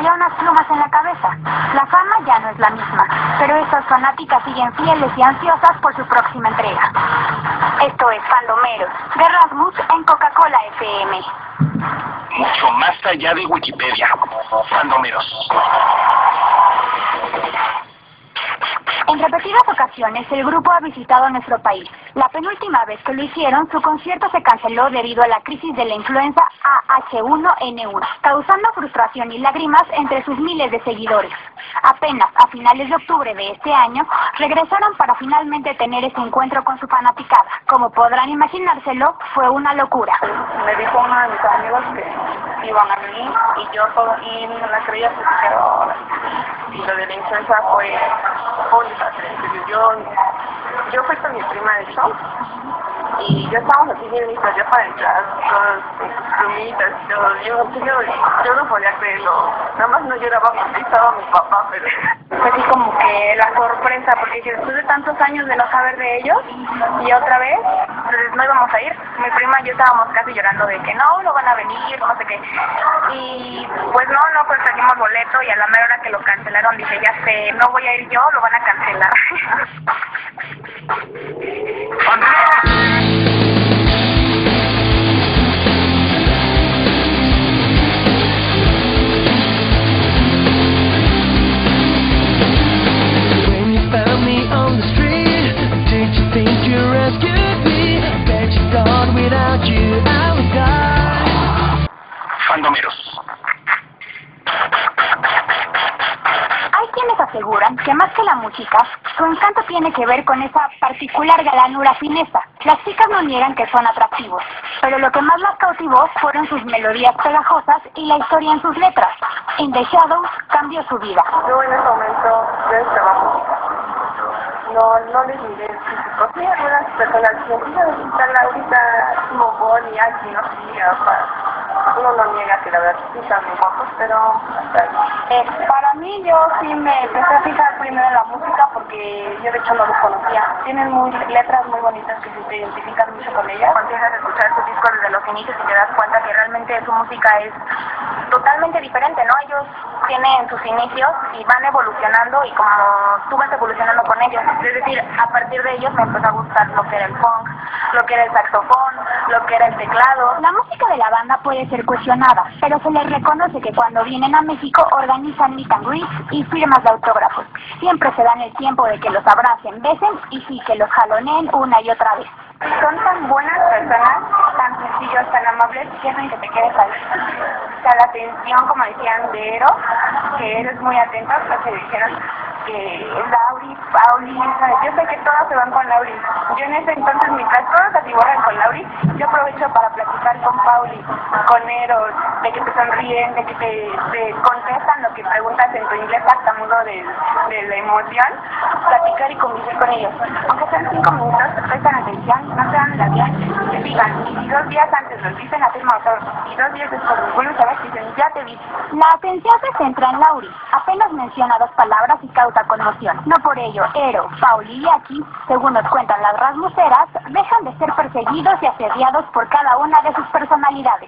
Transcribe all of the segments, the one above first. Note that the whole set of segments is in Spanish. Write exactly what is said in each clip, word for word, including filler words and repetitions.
traía unas plumas en la cabeza. La fama ya no es la misma, pero estas fanáticas siguen fieles y ansiosas por su próxima entrega. Esto es Fandomeros, de Rasmus en Coca-Cola F M. Mucho más allá de Wikipedia. Fandomeros. En repetidas ocasiones, el grupo ha visitado nuestro país. La penúltima vez que lo hicieron, su concierto se canceló debido a la crisis de la influenza A H uno N uno, causando frustración y lágrimas entre sus miles de seguidores. Apenas a finales de octubre de este año, regresaron para finalmente tener ese encuentro con su fanaticada. Como podrán imaginárselo, fue una locura. Me dijo uno de mis amigos que iban a venir y yo todo, y no la creía porque dije, oh, y lo de la influenza fue un desastre. Yo, yo fui con mi prima de show y ya estábamos así bien listos ya para entrar, todos sus plumitas y todo. Yo, yo, yo no podía creerlo, nada más no lloraba porque estaba mi papá, pero fue así como que la sorpresa, porque después de tantos años de no saber de ellos y otra vez, entonces no íbamos a ir. Mi prima y yo estábamos casi llorando de que no, no van a venir, no sé qué. Y pues no, no conseguimos boleto y a la mera hora que lo cancelaron dije, ya sé, no voy a ir yo, lo van a cancelar. Fandomeros. Hay quienes aseguran que más que la música, su encanto tiene que ver con esa particular galanura fineza. Las chicas no niegan que son atractivos, pero lo que más las cautivó fueron sus melodías pegajosas y la historia en sus letras. In the Shadows cambió su vida. Yo en ese momento, yo en trabajo, no, no les miré el físico. Sí, algunas personas dicen, sí, está ahorita Mogol y aquí, no sé, para... Uno no niega que la verdad sí están muy guapos, pero eh, para mí yo sí me empecé a fijar primero en la música porque yo de hecho no los conocía. Tienen muy letras muy bonitas que se te identifican mucho con ellas. Cuando empiezas a escuchar sus discos desde los inicios y te das cuenta que realmente su música es totalmente diferente, ¿no? Ellos tienen sus inicios y van evolucionando y como tú vas evolucionando con ellos. Es decir, a partir de ellos me empezó a gustar lo que era el funk, lo que era el saxofón, lo que era el teclado. La música de la banda puede ser cuestionada, pero se les reconoce que cuando vienen a México organizan meet and greets y firmas de autógrafos. Siempre se dan el tiempo de que los abracen, besen y sí que los jaloneen una y otra vez. Son tan buenas personas, tan sencillos, tan amables, que hacen que te quedes ahí. O sea, la atención, como decían, de Ero, que eres muy atento, lo que dijeron, que Lauri, Pauli, ¿sabes? Yo sé que todos se van con Lauri. Yo en ese entonces, mientras todos se atiborran con Lauri, yo aprovecho para platicar con Pauli, con Ero, de que te sonríen, de que te, te contestan lo que preguntas en tu inglés tartamudo de, de la emoción, platicar y convivir con ellos. Aunque sean cinco minutos, te prestan atención, no se dan la vida, te digan, y dos días antes los dicen la firma autógrafo, y dos días después los vuelves a ver y dicen, ya te vi. La atención se centra en Lauri. Apenas menciona dos palabras y causa conmoción. No por ello, Ero, Pauli y Aki, según nos cuentan las rasmuseras, dejan de ser perseguidos y asediados por cada una de sus personalidades.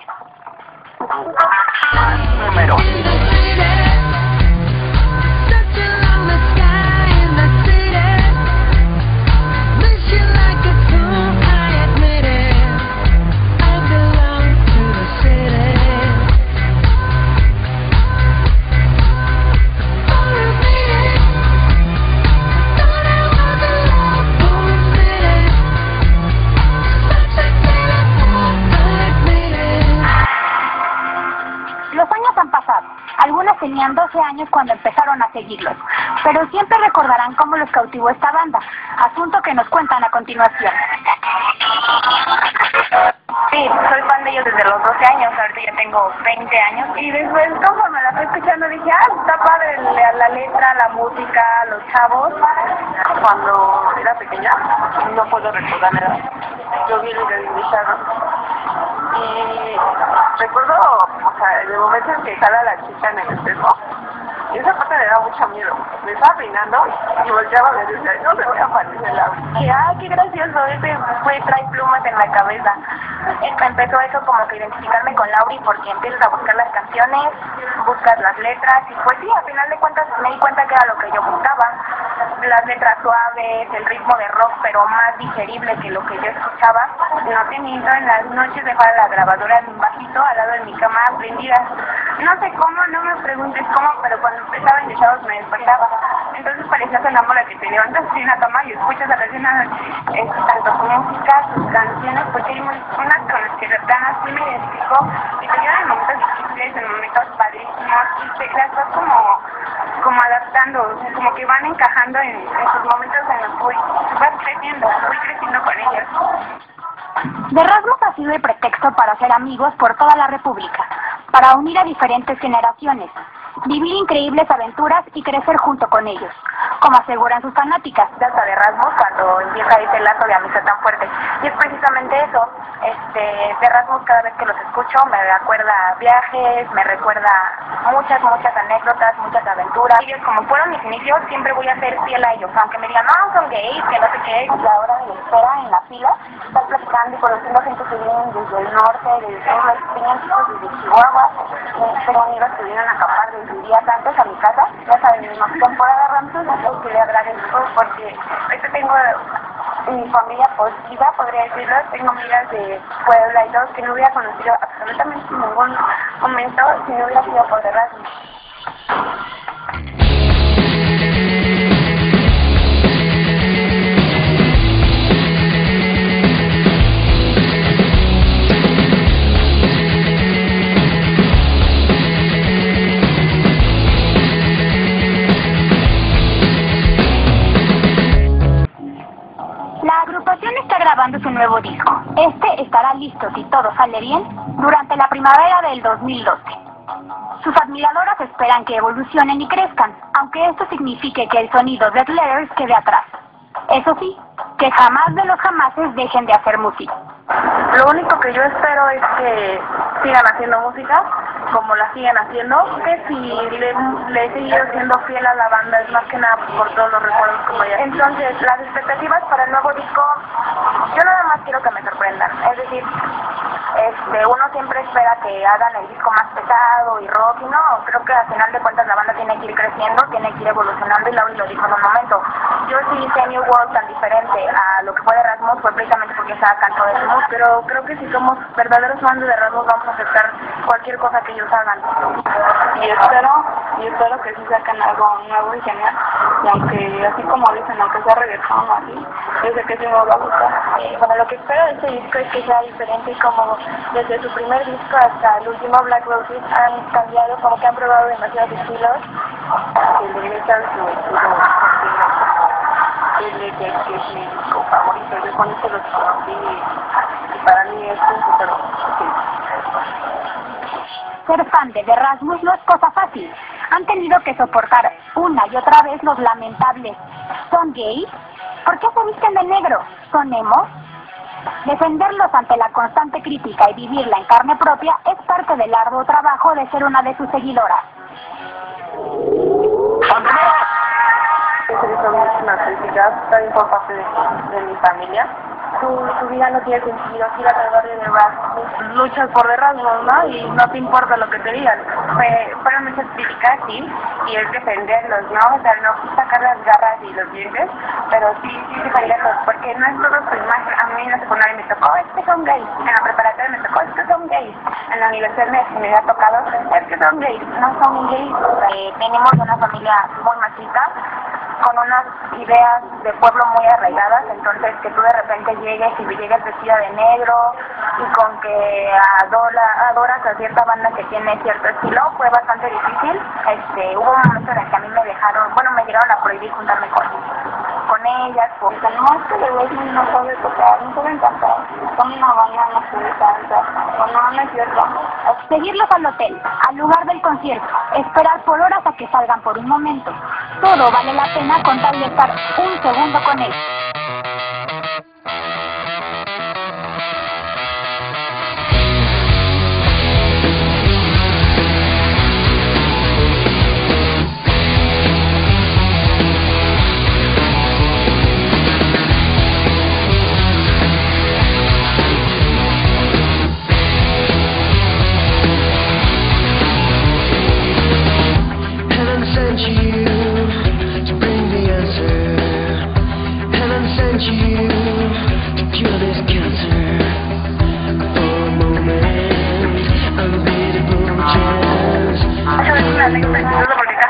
Número. Algunas tenían doce años cuando empezaron a seguirlos, pero siempre recordarán cómo los cautivó esta banda, asunto que nos cuentan a continuación. Sí, soy fan de ellos desde los doce años, ahorita ya tengo veinte años, y después conforme la fui escuchando dije, ah, está padre la, la letra, la música, los chavos. Cuando era pequeña, no puedo recordar nada, yo vi el de Shadow. Y recuerdo, o sea, el momento en que sale la chica en el espejo, Y esa parte me da mucho miedo. Me estaba peinando y volteaba a ver y decía, no me voy a parecer la Laura. Y, ah, qué gracioso, ese güey trae plumas en la cabeza. Empezó eso como que identificarme con Lauri porque empiezas a buscar las canciones, buscas las letras y pues sí, al final de cuentas me di cuenta que era lo que yo buscaba. Las letras suaves, el ritmo de rock pero más digerible que lo que yo escuchaba. No teniendo en las noches dejaba la grabadora en un vasito al lado de mi cama prendida. No sé cómo, no me preguntes cómo, pero cuando empezaba en chavos me despertaba. Entonces parecía sonámbula que te levantas en la cama y escuchas a la escena, eh, tanto su música, sus canciones, porque hay unas con las que de plano así me identifico y te llevan en momentos difíciles, en momentos padrísimos y te las vas como, como adaptando, o sea, como que van encajando en, en sus momentos en los que voy, vas creciendo, voy creciendo con ellos. De Rasmus ha sido el pretexto para hacer amigos por toda la República, para unir a diferentes generaciones, vivir increíbles aventuras y crecer junto con ellos, como aseguran sus fanáticas. Hasta de Rasmus cuando empieza ese lazo de amistad tan fuerte. Y es precisamente eso, este, de Rasmus cada vez que los escucho me recuerda viajes, me recuerda muchas, muchas anécdotas, muchas aventuras. Ellos como fueron mis inicios, siempre voy a ser fiel a ellos, aunque me digan, no, son gays, que no sé qué, la hora de la espera en la fila, estás platicando y conociendo gente que vienen desde el norte, desde los Piñancos, desde Chihuahua, tengo amigos que vienen a acampar desde días antes a mi casa, ya saben, mi más temporada Ramses, es que le agradezco porque ahorita tengo mi familia positiva, podría decirlo, tengo amigas de Puebla y todos que no hubiera conocido absolutamente en ningún momento si no hubiera sido por Erasmus. La agrupación está grabando su nuevo disco. Este estará listo, si todo sale bien, durante la primavera del dos mil doce. Sus admiradoras esperan que evolucionen y crezcan, aunque esto signifique que el sonido de Dead Letters quede atrás. Eso sí, que jamás de los jamases dejen de hacer música. Lo único que yo espero es que sigan haciendo música como la siguen haciendo, que si le, le he seguido siendo fiel a la banda es más que nada por todos los recuerdos como ella. Entonces, las expectativas para el nuevo disco, yo nada más quiero que me sorprendan, es decir, este, uno siempre espera que hagan el disco más pesado y rock, y no, creo que al final de cuentas la banda tiene que ir creciendo, tiene que ir evolucionando, y Lauri lo dijo en un momento. Yo sí hice New World tan diferente a lo que fue de Rasmus fue precisamente porque estaba canto de su música, pero creo que si somos verdaderos fans de Rasmus vamos a aceptar cualquier cosa que ellos hagan. Y espero, y espero que sí saquen algo nuevo y genial, y aunque así como dicen, aunque sea reggaetón o así, yo sé que sí me va a gustar. Eh, bueno, lo que espero de este disco es que sea diferente, como desde su primer disco hasta el último Black Roses han cambiado, como que han probado demasiados estilos. El de Greta es mi estilo, el de que es mi disco favorito, yo con este lo conocí y para mí es un super sí. Ser fan de The Rasmus no es cosa fácil. Han tenido que soportar una y otra vez los lamentables ¿son gays? ¿Por qué se visten de negro? ¿Son emos? Defenderlos ante la constante crítica y vivirla en carne propia es parte del arduo trabajo de ser una de sus seguidoras. He recibido muchísimas críticas, también por parte de, de mi familia. Tu, tu vida no tiene sentido, gira alrededor de The Rasmus. Luchas por The Rasmus, ¿no? Y no te importa lo que te digan. Fue, fueron muchas críticas, sí, y es defenderlos, ¿no? O sea, no sacar las garras y los dientes, pero sí, sí defenderlos, porque no es todo su imagen. A mí en la secundaria me tocó, es que son gays. En la preparatoria me tocó, es que son gays. En la universidad me, me ha tocado, es que son gays. No son gays. Eh, venimos de una familia muy machista, con unas ideas de pueblo muy arraigadas, entonces que tú de repente llegues y llegues vestida de negro y con que adola, adoras a cierta banda que tiene cierto estilo, fue bastante difícil. Este, hubo un momento en el que a mí me dejaron, bueno, me llegaron a prohibir juntarme con, con ellas, porque No es que The Rasmus no sabe tocar, no saben cantar, son una banda, no sabe cantar, o no, no es cierto. seguirlos al hotel, al lugar del concierto, esperar por horas a que salgan por un momento. Todo vale la pena con tal de estar un segundo con él.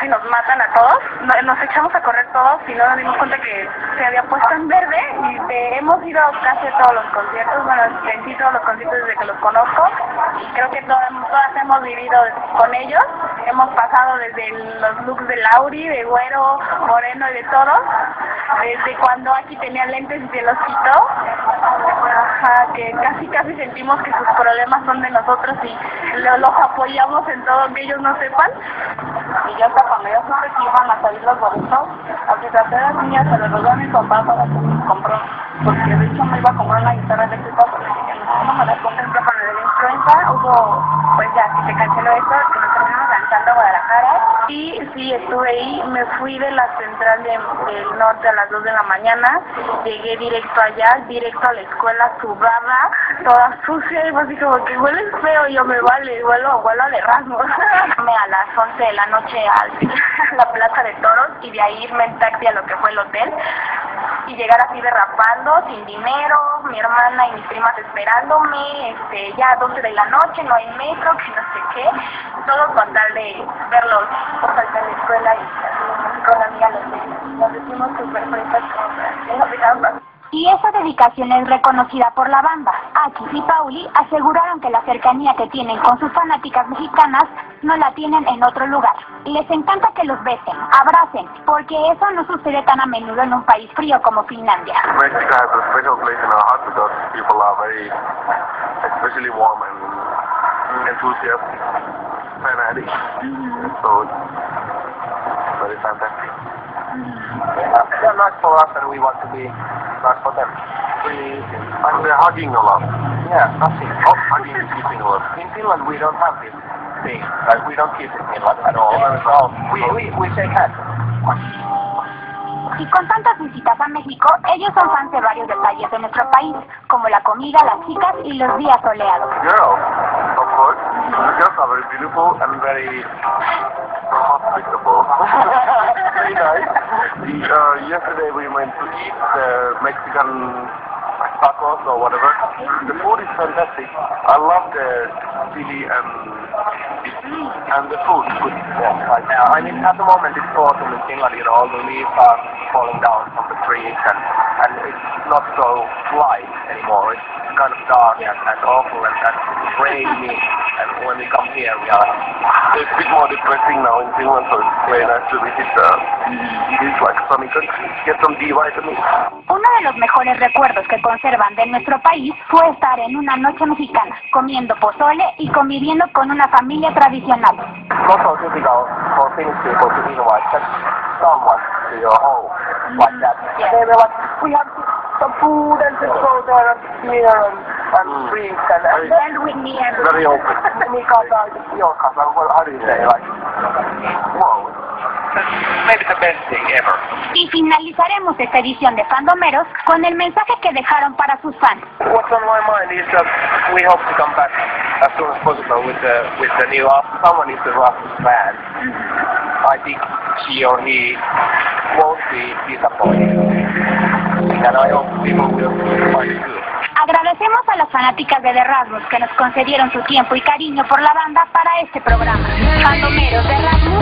casi nos matan a todos. Nos echamos a correr todos y no nos dimos cuenta que se había puesto en verde y de, hemos ido casi a todos los conciertos, bueno, en sí todos los conciertos desde que los conozco y creo que todas, todas hemos vivido con ellos. Hemos pasado desde los looks de Lauri, de Güero, Moreno y de todos, desde cuando aquí tenía lentes y se los quitó. Ajá, que casi casi sentimos que sus problemas son de nosotros y lo, los apoyamos en todo, que ellos no sepan. Y ya hasta cuando yo supe que iban a salir los boletos, a que traté de las niñas se los rodó a mi papá para que me compró, porque de hecho me iba a comprar una guitarra eléctrica, porque no, no me la compré con lo de la influenza, hubo, pues ya, que se canceló esto, que nos terminamos lanzando a Guadalajara. Y sí, estuve ahí, me fui de la central de, del norte a las dos de la mañana, llegué directo allá, directo a la escuela, sudada, toda sucia, y fue así como que huele feo, y yo me vale, vuelo, vuelo de Erasmus. A las once de la noche a la Plaza de Toros, y de ahí irme en taxi a lo que fue el hotel, y llegar así derrapando, sin dinero, mi hermana y mis primas esperándome, este, ya a doce de la noche, no hay metro, que no sé qué, todo con tal de verlos por falta de la escuela y así, con la amiga los nos decimos súper frescas como y esa dedicación es reconocida por la banda. Akis y Pauli aseguraron que la cercanía que tienen con sus fanáticas mexicanas no la tienen en otro lugar. Les encanta que los besen, abracen, porque eso no sucede tan a menudo en un país frío como Finlandia. Mexico has a special place in our heart because people are very, especially warm and enthusiastic, fanatic, mm-hmm. So it's very fantastic. Uh, they're not for us and we want to be not for them. Really, and they're hugging a lot. Yeah, nothing. Oh, hugging and kissing a lot. In Finland we don't have this thing. Like we don't kiss in Finland at all. So we, we, we shake hands. Y con tantas visitas a México, ellos son fans de varios detalles de nuestro país, como la comida, las chicas y los días soleados. Girls, of course. Mm-hmm. Girls are very beautiful and very hospitable. Very nice. Uh, yesterday we went to eat the Mexican tacos or whatever. The food is fantastic. I love the chili and and the food. Good. Yeah, right now. I mean, at the moment it's autumn in Finland. You know, all the leaves are falling down from the trees, and and it's not so light anymore. It's kind of dark and, and awful and, and rainy. And when we come here, we are. It's a bit more depressing now in Finland, so it's very nice to visit uh, these like sunny countries, get some D vitamins. Uno de los mejores recuerdos que conservan de nuestro país fue estar en una noche mexicana, comiendo pozole y conviviendo con una familia tradicional. Not so typical for Finnish people to invite just someone to your home like that. Yeah. They were like, we have some food and just go there and beer and, and mm. drinks and, and then with me and very open. Me kanssa your cousin, well, how do you say, like, wow. Maybe the best thing ever. Y finalizaremos esta edición de Fandomeros con el mensaje que dejaron para sus fans. What's on my mind is that we hope to come back as soon as possible with the with the new album. Someone is the Rasmus fan. Mm-hmm. I think she or he won't be disappointed. And I hope people will find it good. Agradecemos a las fanáticas de The Rasmus que nos concedieron su tiempo y cariño por la banda para este programa. Fandomeros de Rasmus.